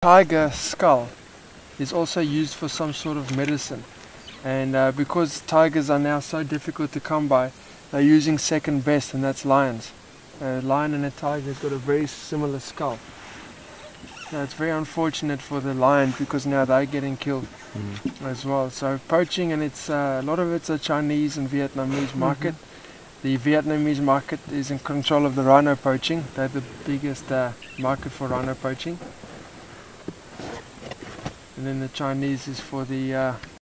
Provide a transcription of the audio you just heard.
Tiger skull is also used for some sort of medicine, and because tigers are now so difficult to come by, they're using second best, and that's lions. A lion and a tiger has got a very similar skull. So it's very unfortunate for the lion because now they're getting killed as well. So poaching, and it's a lot of it's a Chinese and Vietnamese market. The Vietnamese market is in control of the rhino poaching. They're the biggest market for rhino poaching. And then the Chinese is for the